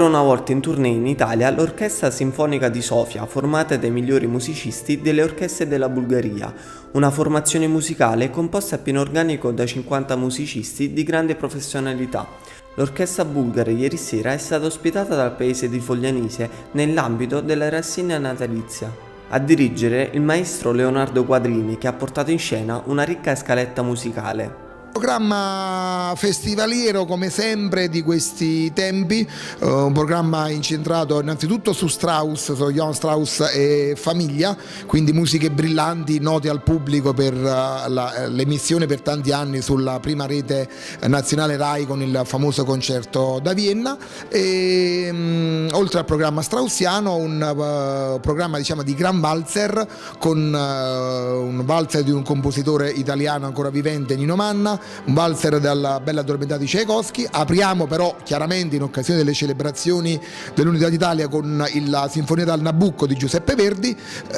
ancora una volta in tournée in Italia l'Orchestra Sinfonica di Sofia, formata dai migliori musicisti delle orchestre della Bulgaria, una formazione musicale composta a pieno organico da 50 musicisti di grande professionalità. L'orchestra bulgara ieri sera è stata ospitata dal paese di Foglianise nell'ambito della rassegna natalizia. A dirigere il maestro Leonardo Quadrini, che ha portato in scena una ricca scaletta musicale. Programma festivaliero come sempre di questi tempi, un programma incentrato innanzitutto su Strauss, su Johann Strauss e famiglia, quindi musiche brillanti note al pubblico per l'emissione per tanti anni sulla prima rete nazionale RAI con il famoso concerto da Vienna, e oltre al programma straussiano un programma diciamo di gran valzer con un valzer di un compositore italiano ancora vivente, Nino Manna, un valzer dalla Bella Addormentata di Tchaikovsky. Apriamo però chiaramente in occasione delle celebrazioni dell'Unità d'Italia con la Sinfonia dal Nabucco di Giuseppe Verdi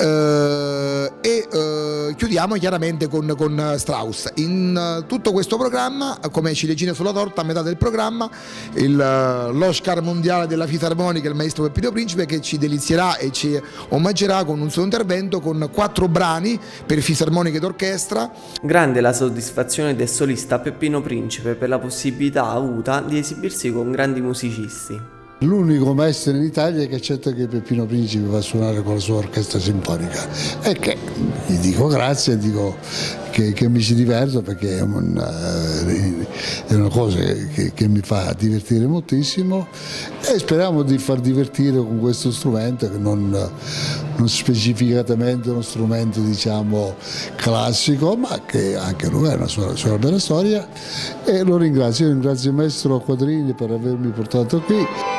e chiudiamo chiaramente con Strauss. In tutto questo programma, come ciliegina sulla torta, a metà del programma l'Oscar mondiale della fisarmonica, il maestro Peppino Principe, che ci delizierà e ci omaggerà con un suo intervento con 4 brani per fisarmonica ed orchestra. Grande la soddisfazione del solista Peppino Principe per la possibilità avuta di esibirsi con grandi musicisti. L'unico maestro in Italia che accetta che Peppino Principe va a suonare con la sua orchestra sinfonica, e che gli dico grazie e dico che mi ci diverto, perché è una cosa che mi fa divertire moltissimo, e speriamo di far divertire con questo strumento che non specificatamente uno strumento diciamo classico, ma che anche lui ha una sua bella storia, e lo ringrazio il maestro Quadrini per avermi portato qui.